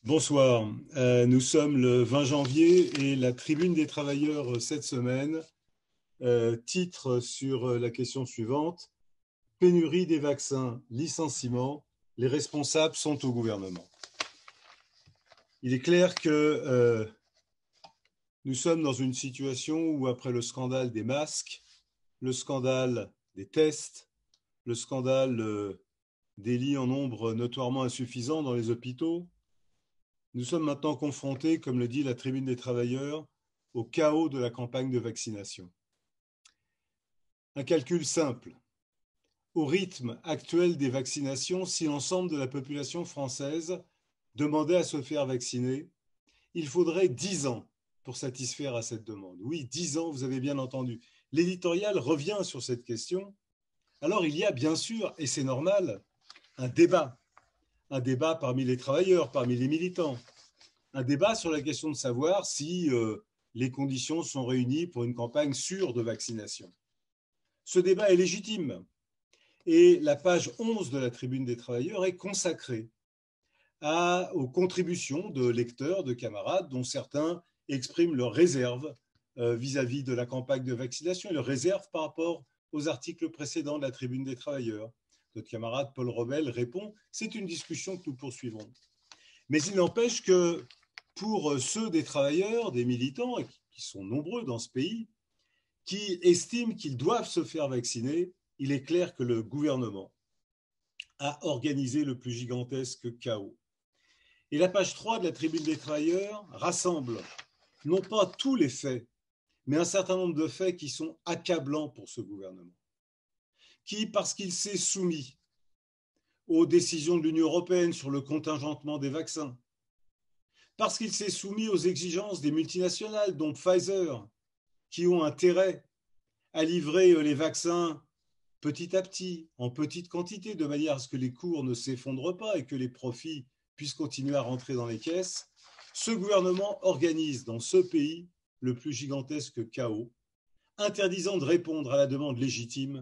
Bonsoir, nous sommes le 20 janvier et la Tribune des travailleurs cette semaine titre sur la question suivante: pénurie des vaccins, licenciement, les responsables sont au gouvernement. Il est clair que nous sommes dans une situation où, après le scandale des masques, le scandale des tests, le scandale des lits en nombre notoirement insuffisant dans les hôpitaux, nous sommes maintenant confrontés, comme le dit la Tribune des travailleurs, au chaos de la campagne de vaccination. Un calcul simple. Au rythme actuel des vaccinations, si l'ensemble de la population française demandait à se faire vacciner, il faudrait 10 ans pour satisfaire à cette demande. Oui, 10 ans, vous avez bien entendu. L'éditorial revient sur cette question. Alors il y a bien sûr, et c'est normal, un débat parmi les travailleurs, parmi les militants, un débat sur la question de savoir si les conditions sont réunies pour une campagne sûre de vaccination. Ce débat est légitime et la page 11 de la Tribune des travailleurs est consacrée aux contributions de lecteurs, de camarades, dont certains expriment leurs réserves vis-à-vis de la campagne de vaccination et leurs réserves par rapport aux articles précédents de la Tribune des travailleurs. Notre camarade Paul Robel répond: c'est une discussion que nous poursuivrons. Mais il n'empêche que pour ceux des travailleurs, des militants, qui sont nombreux dans ce pays, qui estiment qu'ils doivent se faire vacciner, il est clair que le gouvernement a organisé le plus gigantesque chaos. Et la page 3 de la Tribune des travailleurs rassemble non pas tous les faits, mais un certain nombre de faits qui sont accablants pour ce gouvernement, qui, parce qu'il s'est soumis aux décisions de l'Union européenne sur le contingentement des vaccins, parce qu'il s'est soumis aux exigences des multinationales, dont Pfizer, qui ont intérêt à livrer les vaccins petit à petit, en petite quantité, de manière à ce que les cours ne s'effondrent pas et que les profits puissent continuer à rentrer dans les caisses, ce gouvernement organise dans ce pays le plus gigantesque chaos, interdisant de répondre à la demande légitime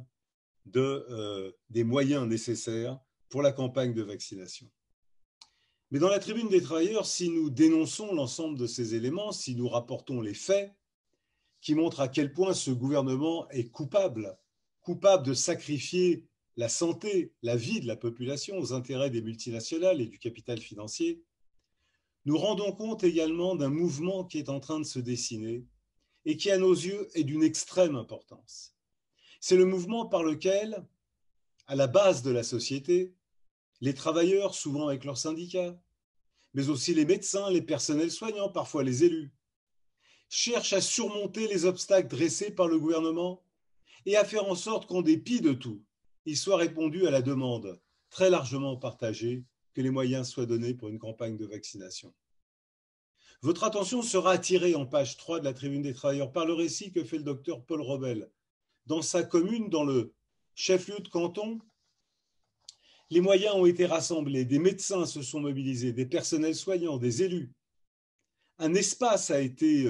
des moyens nécessaires pour la campagne de vaccination. Mais dans la Tribune des travailleurs, si nous dénonçons l'ensemble de ces éléments, si nous rapportons les faits qui montrent à quel point ce gouvernement est coupable de sacrifier la santé, la vie de la population aux intérêts des multinationales et du capital financier, nous rendons compte également d'un mouvement qui est en train de se dessiner et qui, à nos yeux, est d'une extrême importance. C'est le mouvement par lequel, à la base de la société, les travailleurs, souvent avec leurs syndicats, mais aussi les médecins, les personnels soignants, parfois les élus, cherchent à surmonter les obstacles dressés par le gouvernement et à faire en sorte qu'en dépit de tout, il soit répondu à la demande très largement partagée que les moyens soient donnés pour une campagne de vaccination. Votre attention sera attirée en page 3 de la Tribune des travailleurs par le récit que fait le docteur Paul Robel. Dans sa commune, dans le chef-lieu de canton, les moyens ont été rassemblés, des médecins se sont mobilisés, des personnels soignants, des élus. Un espace a été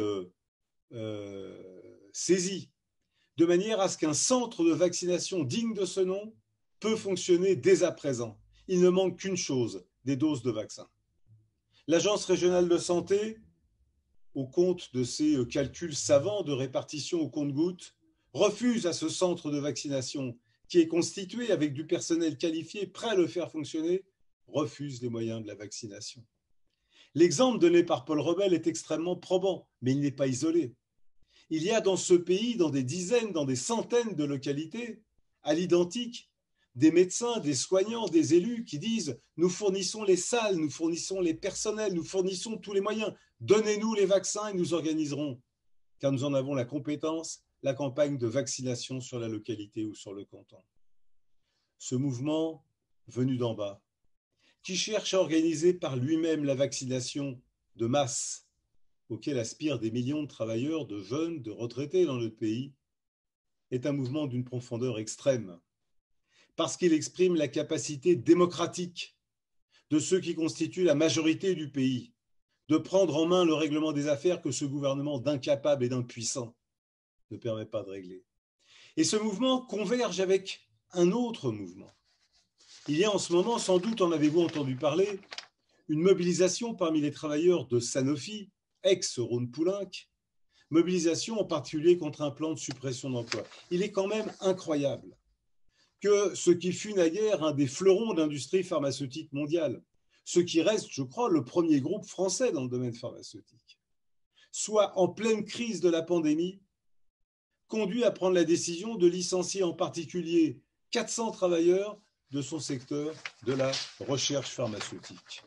saisi, de manière à ce qu'un centre de vaccination digne de ce nom peut fonctionner dès à présent. Il ne manque qu'une chose, des doses de vaccins. L'Agence régionale de santé, au compte de ses calculs savants de répartition au compte-gouttes, refuse à ce centre de vaccination, qui est constitué avec du personnel qualifié prêt à le faire fonctionner, refuse les moyens de la vaccination. L'exemple donné par Paul Robel est extrêmement probant, mais il n'est pas isolé. Il y a dans ce pays, dans des dizaines, dans des centaines de localités, à l'identique, des médecins, des soignants, des élus qui disent « nous fournissons les salles, nous fournissons les personnels, nous fournissons tous les moyens, donnez-nous les vaccins et nous organiserons, car nous en avons la compétence, la campagne de vaccination sur la localité ou sur le canton. » Ce mouvement venu d'en bas, qui cherche à organiser par lui-même la vaccination de masse, auquel aspirent des millions de travailleurs, de jeunes, de retraités dans notre pays, est un mouvement d'une profondeur extrême, parce qu'il exprime la capacité démocratique de ceux qui constituent la majorité du pays, de prendre en main le règlement des affaires que ce gouvernement d'incapable et d'impuissant ne permet pas de régler. Et ce mouvement converge avec un autre mouvement. Il y a en ce moment, sans doute en avez-vous entendu parler, une mobilisation parmi les travailleurs de Sanofi, ex-Rhône-Poulenc, mobilisation en particulier contre un plan de suppression d'emplois. Il est quand même incroyable que ce qui fut naguère un des fleurons de l'industrie pharmaceutique mondiale, ce qui reste, je crois, le premier groupe français dans le domaine pharmaceutique, soit en pleine crise de la pandémie, conduit à prendre la décision de licencier en particulier 400 travailleurs de son secteur de la recherche pharmaceutique.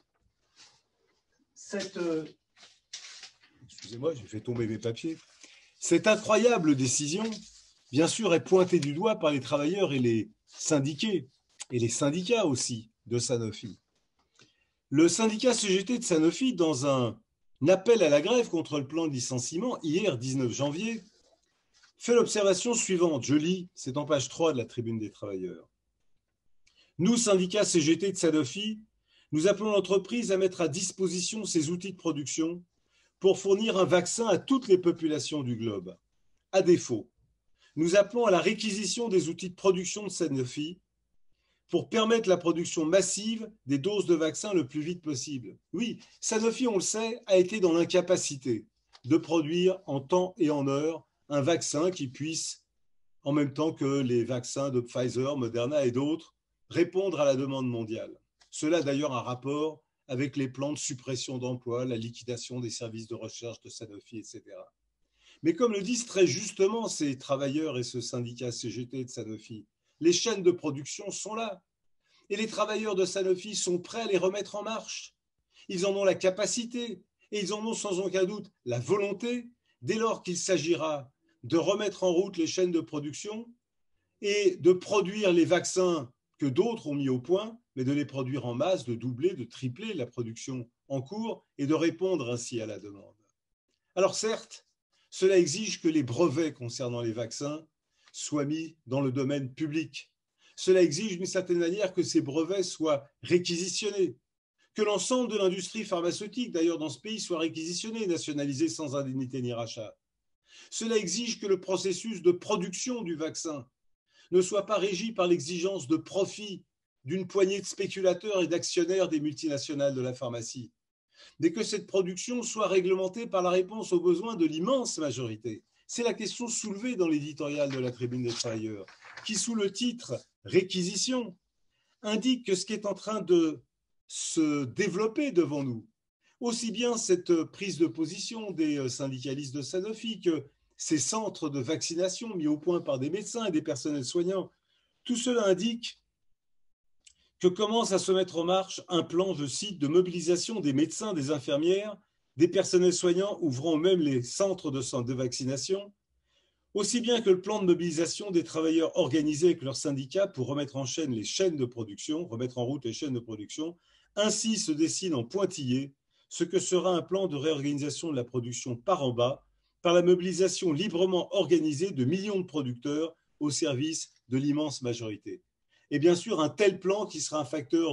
Excusez-moi, j'ai fait tomber mes papiers. Cette incroyable décision, bien sûr, est pointée du doigt par les travailleurs et les syndiqués, et les syndicats aussi de Sanofi. Le syndicat CGT de Sanofi, dans un appel à la grève contre le plan de licenciement, hier 19 janvier, fait l'observation suivante. Je lis, c'est en page 3 de la Tribune des travailleurs. Nous, syndicats CGT de Sanofi, nous appelons l'entreprise à mettre à disposition ses outils de production pour fournir un vaccin à toutes les populations du globe. À défaut, nous appelons à la réquisition des outils de production de Sanofi pour permettre la production massive des doses de vaccins le plus vite possible. Oui, Sanofi, on le sait, a été dans l'incapacité de produire en temps et en heure un vaccin qui puisse, en même temps que les vaccins de Pfizer, Moderna et d'autres, répondre à la demande mondiale. Cela d'ailleurs un rapport avec les plans de suppression d'emplois, la liquidation des services de recherche de Sanofi, etc. Mais comme le disent très justement ces travailleurs et ce syndicat CGT de Sanofi, les chaînes de production sont là. Et les travailleurs de Sanofi sont prêts à les remettre en marche. Ils en ont la capacité et ils en ont sans aucun doute la volonté dès lors qu'il s'agira de remettre en route les chaînes de production et de produire les vaccins que d'autres ont mis au point, mais de les produire en masse, de doubler, de tripler la production en cours et de répondre ainsi à la demande. Alors certes, cela exige que les brevets concernant les vaccins soient mis dans le domaine public. Cela exige d'une certaine manière que ces brevets soient réquisitionnés, que l'ensemble de l'industrie pharmaceutique, d'ailleurs dans ce pays, soit réquisitionnée, nationalisée sans indemnité ni rachat. Cela exige que le processus de production du vaccin ne soit pas régi par l'exigence de profit d'une poignée de spéculateurs et d'actionnaires des multinationales de la pharmacie, mais que cette production soit réglementée par la réponse aux besoins de l'immense majorité. C'est la question soulevée dans l'éditorial de la Tribune des travailleurs, qui, sous le titre « Réquisition », indique que ce qui est en train de se développer devant nous, aussi bien cette prise de position des syndicalistes de Sanofi que ces centres de vaccination mis au point par des médecins et des personnels soignants, tout cela indique que commence à se mettre en marche un plan, je cite, de mobilisation des médecins, des infirmières, des personnels soignants ouvrant même les centres de vaccination, aussi bien que le plan de mobilisation des travailleurs organisés avec leurs syndicats pour remettre en route les chaînes de production. Ainsi se dessine en pointillé ce que sera un plan de réorganisation de la production par en bas, par la mobilisation librement organisée de millions de producteurs au service de l'immense majorité. Et bien sûr, un tel plan qui sera un facteur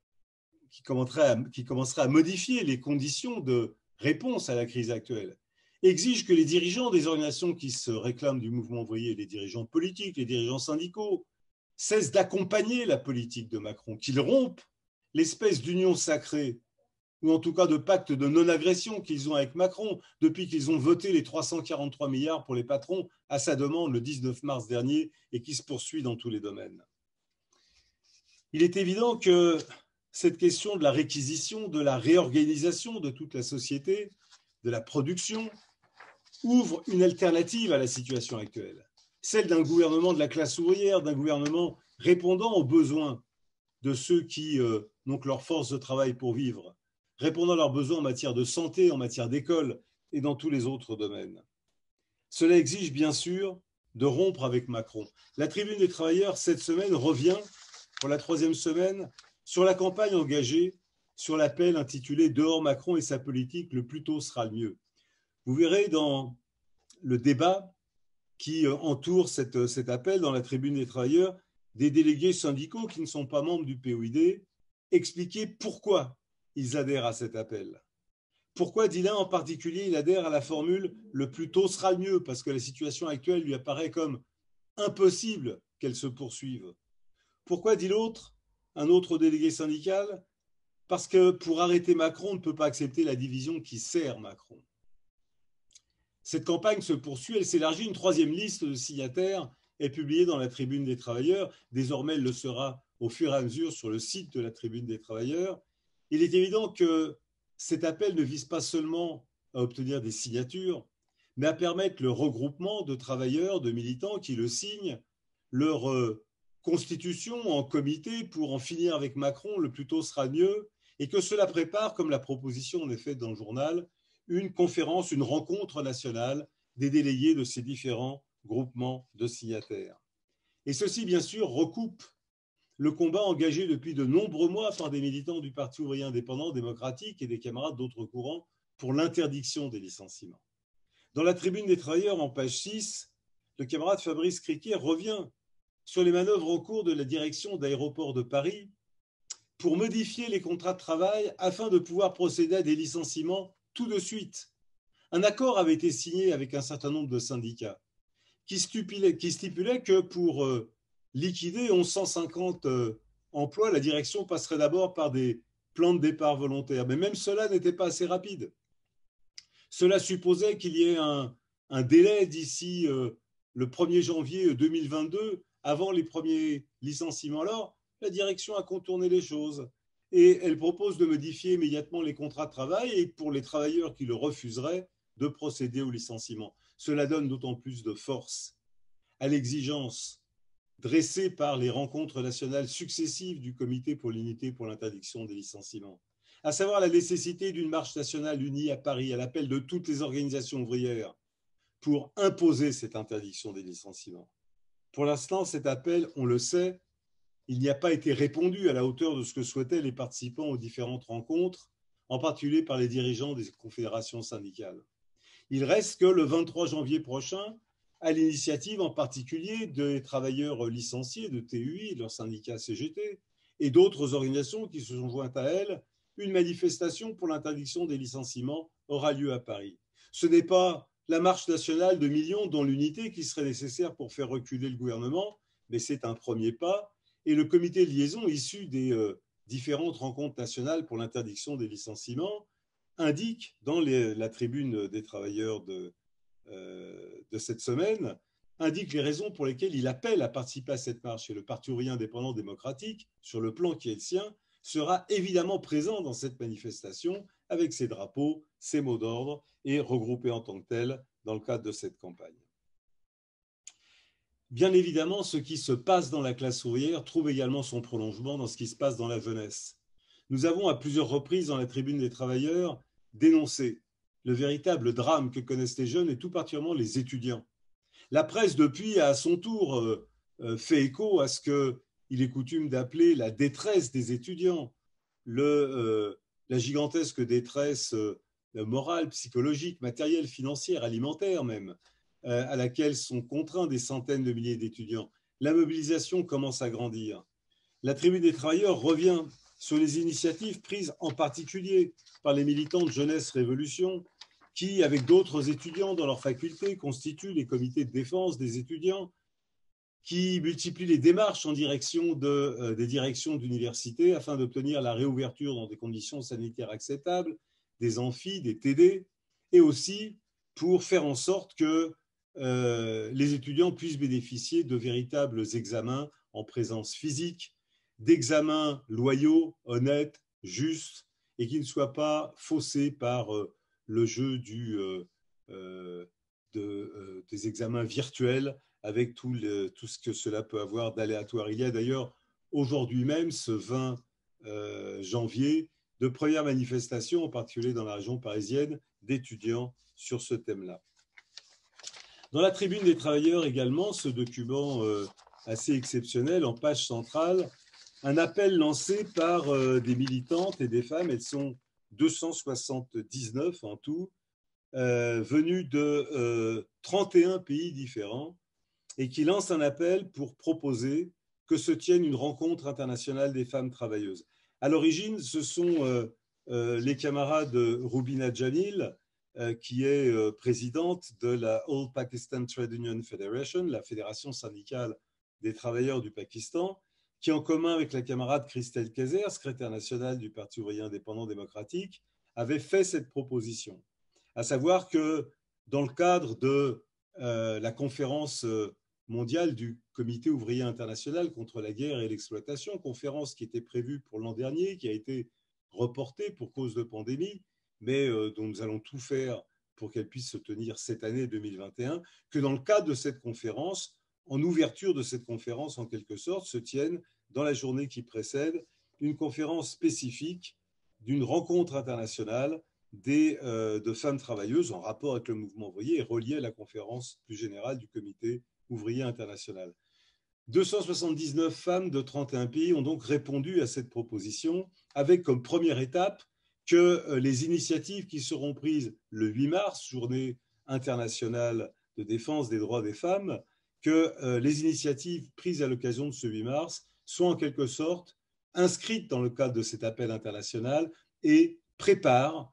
qui commencerait à modifier les conditions de réponse à la crise actuelle, exige que les dirigeants des organisations qui se réclament du mouvement ouvrier, les dirigeants politiques, les dirigeants syndicaux, cessent d'accompagner la politique de Macron, qu'ils rompent l'espèce d'union sacrée, ou en tout cas de pacte de non-agression qu'ils ont avec Macron depuis qu'ils ont voté les 343 milliards pour les patrons à sa demande le 19 mars dernier et qui se poursuit dans tous les domaines. Il est évident que cette question de la réquisition, de la réorganisation de toute la société, de la production, ouvre une alternative à la situation actuelle, celle d'un gouvernement de la classe ouvrière, d'un gouvernement répondant aux besoins de ceux qui n'ont que leur force de travail pour vivre, répondant à leurs besoins en matière de santé, en matière d'école et dans tous les autres domaines. Cela exige bien sûr de rompre avec Macron. La Tribune des travailleurs, cette semaine, revient pour la 3e semaine sur la campagne engagée sur l'appel intitulé « Dehors Macron et sa politique, le plus tôt sera le mieux ». Vous verrez dans le débat qui entoure cet appel dans la Tribune des travailleurs, des délégués syndicaux qui ne sont pas membres du POID expliquer pourquoi ils adhèrent à cet appel. Pourquoi, dit l'un en particulier, il adhère à la formule « le plus tôt sera le mieux » parce que la situation actuelle lui apparaît comme impossible qu'elle se poursuive. Pourquoi, dit l'autre, un autre délégué syndical, Parce que pour arrêter Macron, on ne peut pas accepter la division qui sert Macron. Cette campagne se poursuit, elle s'élargit. Une troisième liste de signataires est publiée dans la Tribune des Travailleurs. Désormais, elle le sera au fur et à mesure sur le site de la Tribune des Travailleurs. Il est évident que cet appel ne vise pas seulement à obtenir des signatures, mais à permettre le regroupement de travailleurs, de militants qui le signent, leur constitution en comité pour en finir avec Macron, le plus tôt sera mieux, et que cela prépare, comme la proposition en est faite dans le journal, une conférence, une rencontre nationale des délégués de ces différents groupements de signataires. Et ceci, bien sûr, recoupe le combat engagé depuis de nombreux mois par des militants du Parti ouvrier indépendant démocratique et des camarades d'autres courants pour l'interdiction des licenciements. Dans la Tribune des Travailleurs, en page 6, le camarade Fabrice Criquier revient sur les manœuvres en cours de la direction d'Aéroports de Paris pour modifier les contrats de travail afin de pouvoir procéder à des licenciements tout de suite. Un accord avait été signé avec un certain nombre de syndicats qui stipulait que pour liquider 1150 emplois, la direction passerait d'abord par des plans de départ volontaires. Mais même cela n'était pas assez rapide. Cela supposait qu'il y ait un délai d'ici le 1er janvier 2022, avant les premiers licenciements. Alors, la direction a contourné les choses et elle propose de modifier immédiatement les contrats de travail et pour les travailleurs qui le refuseraient, de procéder au licenciement. Cela donne d'autant plus de force à l'exigence dressée par les rencontres nationales successives du Comité pour l'unité pour l'interdiction des licenciements, à savoir la nécessité d'une marche nationale unie à Paris à l'appel de toutes les organisations ouvrières pour imposer cette interdiction des licenciements. Pour l'instant, cet appel, on le sait, il n'y a pas été répondu à la hauteur de ce que souhaitaient les participants aux différentes rencontres, en particulier par les dirigeants des confédérations syndicales. Il reste que le 23 janvier prochain, à l'initiative en particulier des travailleurs licenciés de TUI, leur syndicat CGT, et d'autres organisations qui se sont jointes à elles, une manifestation pour l'interdiction des licenciements aura lieu à Paris. Ce n'est pas la marche nationale de millions dont l'unité qui serait nécessaire pour faire reculer le gouvernement, mais c'est un premier pas. Et le comité de liaison issu des différentes rencontres nationales pour l'interdiction des licenciements indique dans la tribune des travailleurs de cette semaine, indique les raisons pour lesquelles il appelle à participer à cette marche. Et le Parti ouvrier indépendant démocratique, sur le plan qui est le sien, sera évidemment présent dans cette manifestation avec ses drapeaux, ses mots d'ordre et regroupé en tant que tel dans le cadre de cette campagne. Bien évidemment, ce qui se passe dans la classe ouvrière trouve également son prolongement dans ce qui se passe dans la jeunesse. Nous avons à plusieurs reprises dans la tribune des travailleurs dénoncé le véritable drame que connaissent les jeunes et tout particulièrement les étudiants. La presse, depuis, a à son tour fait écho à ce qu'il est coutume d'appeler la détresse des étudiants, la gigantesque détresse morale, psychologique, matérielle, financière, alimentaire même, à laquelle sont contraints des centaines de milliers d'étudiants. La mobilisation commence à grandir. La tribune des travailleurs revient sur les initiatives prises en particulier par les militants de Jeunesse Révolution qui, avec d'autres étudiants dans leur faculté, constituent les comités de défense des étudiants, qui multiplient les démarches en direction des directions d'université afin d'obtenir la réouverture dans des conditions sanitaires acceptables, des amphis, des TD, et aussi pour faire en sorte que les étudiants puissent bénéficier de véritables examens en présence physique, d'examens loyaux, honnêtes, justes, et qui ne soient pas faussés par le jeu des examens virtuels avec tout ce que cela peut avoir d'aléatoire. Il y a d'ailleurs aujourd'hui même, ce 20 janvier, de premières manifestations, en particulier dans la région parisienne, d'étudiants sur ce thème-là. Dans la tribune des travailleurs également, ce document assez exceptionnel, en page centrale, un appel lancé par des militantes et des femmes, elles sont 279 en tout, venues de 31 pays différents, et qui lancent un appel pour proposer que se tienne une rencontre internationale des femmes travailleuses. À l'origine, ce sont les camarades Rubina Janil, qui est présidente de la All Pakistan Trade Union Federation, la fédération syndicale des travailleurs du Pakistan, qui, en commun avec la camarade Christelle Kayser, secrétaire nationale du Parti ouvrier indépendant démocratique, avait fait cette proposition, à savoir que dans le cadre de la conférence mondiale du Comité ouvrier international contre la guerre et l'exploitation, conférence qui était prévue pour l'an dernier, qui a été reportée pour cause de pandémie, mais dont nous allons tout faire pour qu'elle puisse se tenir cette année 2021, que dans le cadre de cette conférence, en ouverture de cette conférence en quelque sorte, se tienne dans la journée qui précède une conférence spécifique d'une rencontre internationale de femmes travailleuses en rapport avec le mouvement ouvrier et reliée à la conférence plus générale du Comité ouvrier international. 279 femmes de 31 pays ont donc répondu à cette proposition avec comme première étape que les initiatives qui seront prises le 8 mars, journée internationale de défense des droits des femmes, que les initiatives prises à l'occasion de ce 8 mars soient en quelque sorte inscrites dans le cadre de cet appel international et préparent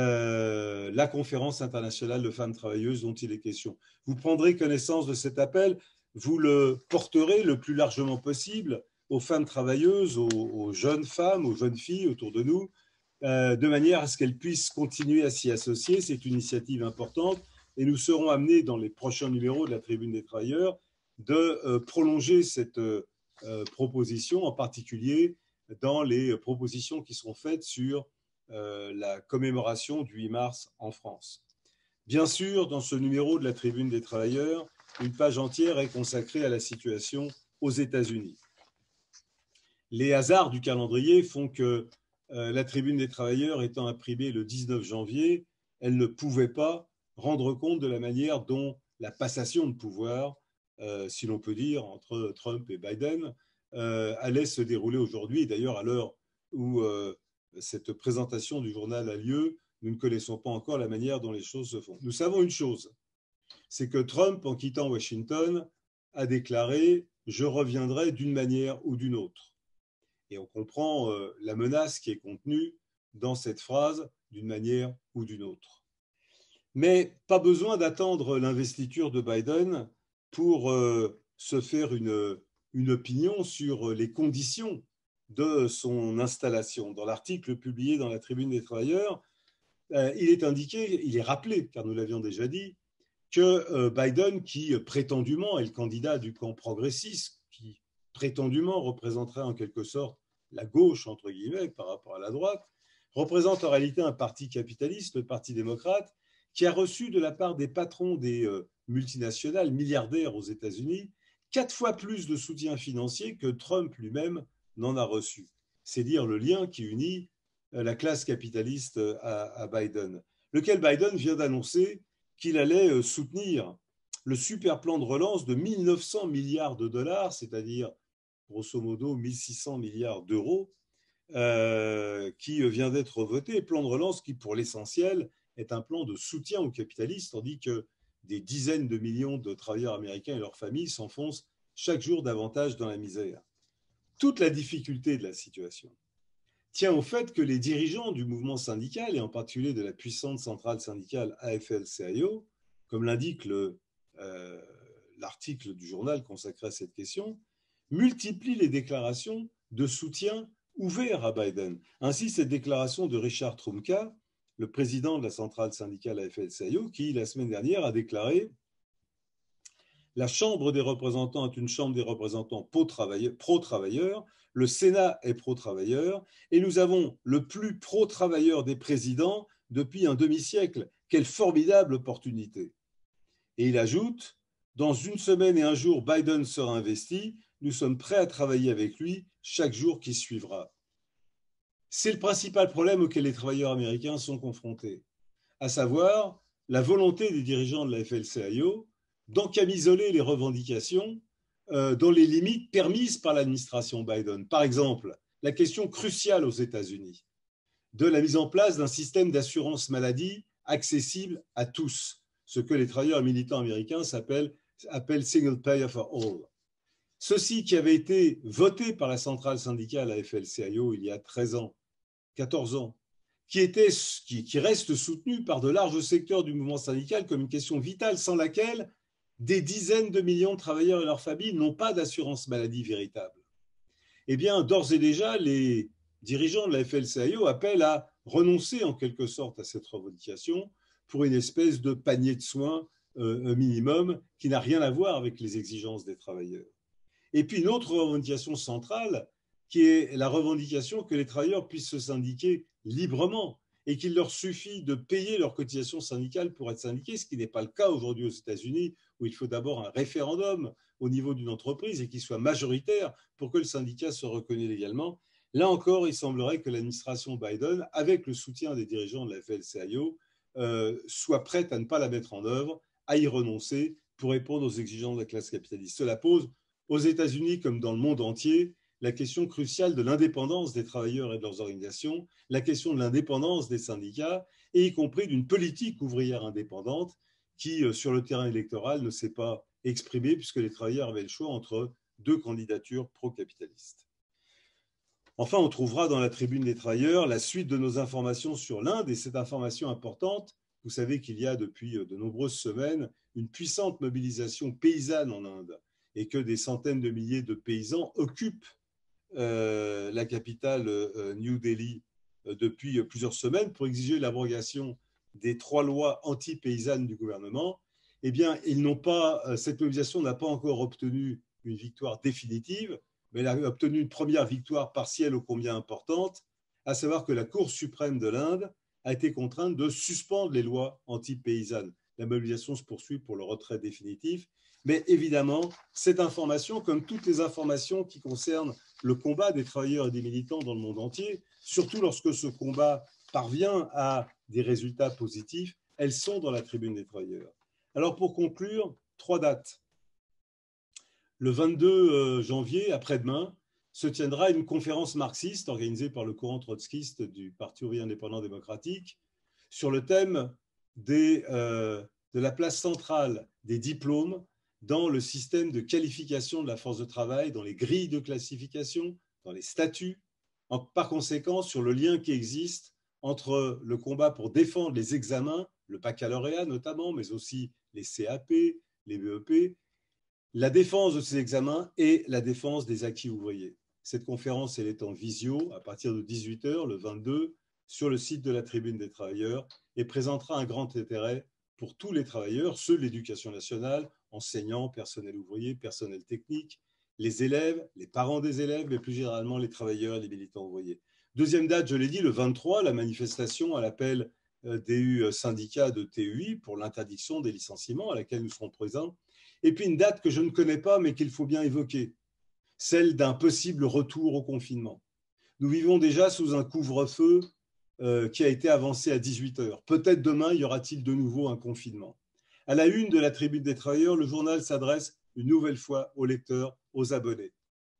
la conférence internationale de femmes travailleuses dont il est question. Vous prendrez connaissance de cet appel, vous le porterez le plus largement possible aux femmes travailleuses, aux jeunes femmes, aux jeunes filles autour de nous, de manière à ce qu'elles puissent continuer à s'y associer. C'est une initiative importante et nous serons amenés dans les prochains numéros de la Tribune des travailleurs de prolonger cette proposition, en particulier dans les propositions qui seront faites sur la commémoration du 8 mars en France. Bien sûr, dans ce numéro de la Tribune des travailleurs, une page entière est consacrée à la situation aux États-Unis. Les hasards du calendrier font que la Tribune des travailleurs étant imprimée le 19 janvier, elle ne pouvait pas rendre compte de la manière dont la passation de pouvoir, si l'on peut dire, entre Trump et Biden, allait se dérouler aujourd'hui. D'ailleurs, à l'heure où cette présentation du journal a lieu, nous ne connaissons pas encore la manière dont les choses se font. Nous savons une chose, c'est que Trump, en quittant Washington, a déclaré « Je reviendrai d'une manière ou d'une autre ». Et on comprend la menace qui est contenue dans cette phrase « d'une manière ou d'une autre ». Mais pas besoin d'attendre l'investiture de Biden pour se faire une opinion sur les conditions de son installation. Dans l'article publié dans la Tribune des travailleurs, il est indiqué, il est rappelé, car nous l'avions déjà dit, que Biden, qui prétendument est le candidat du camp progressiste, qui prétendument représenterait en quelque sorte la gauche, entre guillemets, par rapport à la droite, représente en réalité un parti capitaliste, le Parti démocrate, qui a reçu de la part des patrons des multinationales milliardaires aux États-Unis 4 fois plus de soutien financier que Trump lui-même n'en a reçu. C'est dire le lien qui unit la classe capitaliste à Biden, lequel Biden vient d'annoncer qu'il allait soutenir le super plan de relance de 1 900 milliards de dollars, c'est-à-dire grosso modo 1 600 milliards d'euros, qui vient d'être voté. Plan de relance qui, pour l'essentiel, est un plan de soutien aux capitalistes, tandis que des dizaines de millions de travailleurs américains et leurs familles s'enfoncent chaque jour davantage dans la misère. Toute la difficulté de la situation tient au fait que les dirigeants du mouvement syndical, et en particulier de la puissante centrale syndicale AFL-CIO, comme l'indique l'article du journal consacré à cette question, multiplient les déclarations de soutien ouverts à Biden. Ainsi, cette déclaration de Richard Trumka, le président de la centrale syndicale AFL-CIO, qui, la semaine dernière, a déclaré « La Chambre des représentants est une chambre des représentants pro-travailleurs, le Sénat est pro-travailleur, et nous avons le plus pro-travailleur des présidents depuis un demi-siècle. Quelle formidable opportunité !» Et il ajoute « Dans 1 semaine et 1 jour, Biden sera investi. Nous sommes prêts à travailler avec lui chaque jour qui suivra. » C'est le principal problème auquel les travailleurs américains sont confrontés, à savoir la volonté des dirigeants de la AFL-CIO d'encamisoler les revendications dans les limites permises par l'administration Biden. Par exemple, la question cruciale aux États-Unis de la mise en place d'un système d'assurance maladie accessible à tous, ce que les travailleurs militants américains appellent Single Payer for All. Ceci qui avait été voté par la centrale syndicale AFL-CIO il y a 13 ans, 14 ans, qui reste soutenu par de larges secteurs du mouvement syndical comme une question vitale sans laquelle des dizaines de millions de travailleurs et leurs familles n'ont pas d'assurance maladie véritable. eh bien, d'ores et déjà, les dirigeants de la FL-CIO appellent à renoncer en quelque sorte à cette revendication pour une espèce de panier de soins minimum qui n'a rien à voir avec les exigences des travailleurs. Et puis une autre revendication centrale, qui est la revendication que les travailleurs puissent se syndiquer librement et qu'il leur suffit de payer leurs cotisations syndicales pour être syndiqués, ce qui n'est pas le cas aujourd'hui aux États-Unis, où il faut d'abord un référendum au niveau d'une entreprise et qu'il soit majoritaire pour que le syndicat soit reconnu légalement. Là encore, il semblerait que l'administration Biden, avec le soutien des dirigeants de la FL-CIO, soit prête à ne pas la mettre en œuvre, à y renoncer pour répondre aux exigences de la classe capitaliste. Cela pose aux États-Unis comme dans le monde entier la question cruciale de l'indépendance des travailleurs et de leurs organisations, la question de l'indépendance des syndicats, et y compris d'une politique ouvrière indépendante qui, sur le terrain électoral, ne s'est pas exprimée puisque les travailleurs avaient le choix entre deux candidatures pro-capitalistes. Enfin, on trouvera dans la tribune des travailleurs la suite de nos informations sur l'Inde, et cette information importante, vous savez qu'il y a depuis de nombreuses semaines une puissante mobilisation paysanne en Inde et que des centaines de milliers de paysans occupent la capitale New Delhi depuis plusieurs semaines pour exiger l'abrogation des 3 lois anti-paysannes du gouvernement. Eh bien, cette mobilisation n'a pas encore obtenu une victoire définitive, mais elle a obtenu une première victoire partielle ô combien importante, à savoir que la Cour suprême de l'Inde a été contrainte de suspendre les lois anti-paysannes. La mobilisation se poursuit pour le retrait définitif, mais évidemment, cette information, comme toutes les informations qui concernent le combat des travailleurs et des militants dans le monde entier, surtout lorsque ce combat parvient à des résultats positifs, elles sont dans la tribune des travailleurs. Alors pour conclure, 3 dates. Le 22 janvier, après-demain, se tiendra une conférence marxiste organisée par le courant trotskiste du Parti ouvrier indépendant démocratique sur le thème de la place centrale des diplômes dans le système de qualification de la force de travail, dans les grilles de classification, dans les statuts, par conséquent sur le lien qui existe entre le combat pour défendre les examens, le baccalauréat notamment, mais aussi les CAP, les BEP, la défense de ces examens et la défense des acquis ouvriers. Cette conférence, elle est en visio à partir de 18h le 22 sur le site de la Tribune des travailleurs et présentera un grand intérêt pour tous les travailleurs, ceux de l'éducation nationale, enseignants, personnel ouvrier, personnel technique, les élèves, les parents des élèves, mais plus généralement les travailleurs et les militants ouvriers. Deuxième date, je l'ai dit, le 23, la manifestation à l'appel des syndicats de TUI pour l'interdiction des licenciements à laquelle nous serons présents. Et puis une date que je ne connais pas, mais qu'il faut bien évoquer, celle d'un possible retour au confinement. Nous vivons déjà sous un couvre-feu qui a été avancé à 18h. Peut-être demain, y aura-t-il de nouveau un confinement. À la une de la Tribune des travailleurs, le journal s'adresse une nouvelle fois aux lecteurs, aux abonnés.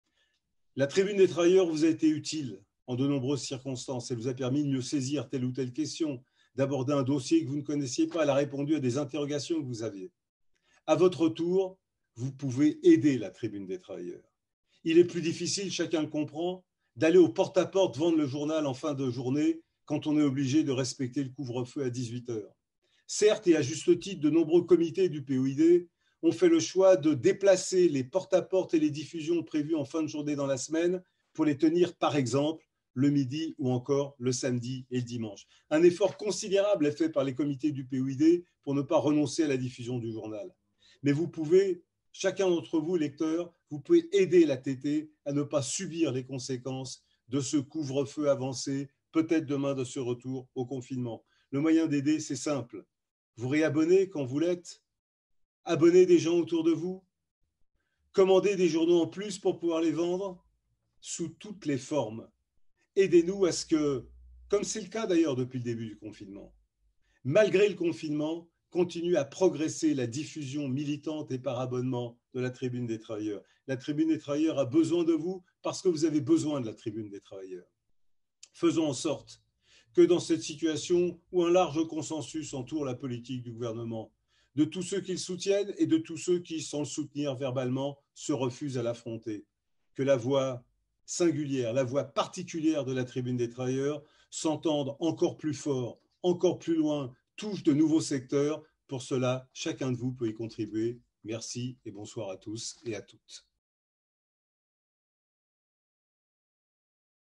La Tribune des travailleurs vous a été utile en de nombreuses circonstances. Elle vous a permis de mieux saisir telle ou telle question, d'aborder un dossier que vous ne connaissiez pas. Elle a répondu à des interrogations que vous aviez. À votre tour, vous pouvez aider la Tribune des travailleurs. Il est plus difficile, chacun le comprend, d'aller au porte-à-porte vendre le journal en fin de journée quand on est obligé de respecter le couvre-feu à 18h. Certes, et à juste titre, de nombreux comités du POID ont fait le choix de déplacer les porte-à-porte et les diffusions prévues en fin de journée dans la semaine pour les tenir, par exemple, le midi ou encore le samedi et le dimanche. Un effort considérable est fait par les comités du POID pour ne pas renoncer à la diffusion du journal. Mais vous pouvez, chacun d'entre vous, lecteurs, vous pouvez aider la TT à ne pas subir les conséquences de ce couvre-feu avancé, peut-être demain de ce retour au confinement. Le moyen d'aider, c'est simple. Vous réabonnez quand vous l'êtes, abonnez des gens autour de vous, commandez des journaux en plus pour pouvoir les vendre sous toutes les formes. Aidez-nous à ce que, comme c'est le cas d'ailleurs depuis le début du confinement, malgré le confinement, continue à progresser la diffusion militante et par abonnement de la Tribune des travailleurs. La Tribune des travailleurs a besoin de vous parce que vous avez besoin de la Tribune des travailleurs. Faisons en sorte que dans cette situation où un large consensus entoure la politique du gouvernement, de tous ceux qui le soutiennent et de tous ceux qui, sans le soutenir verbalement, se refusent à l'affronter, que la voix singulière, la voix particulière de la Tribune des travailleurs s'entende encore plus fort, encore plus loin, touche de nouveaux secteurs. Pour cela, chacun de vous peut y contribuer. Merci et bonsoir à tous et à toutes.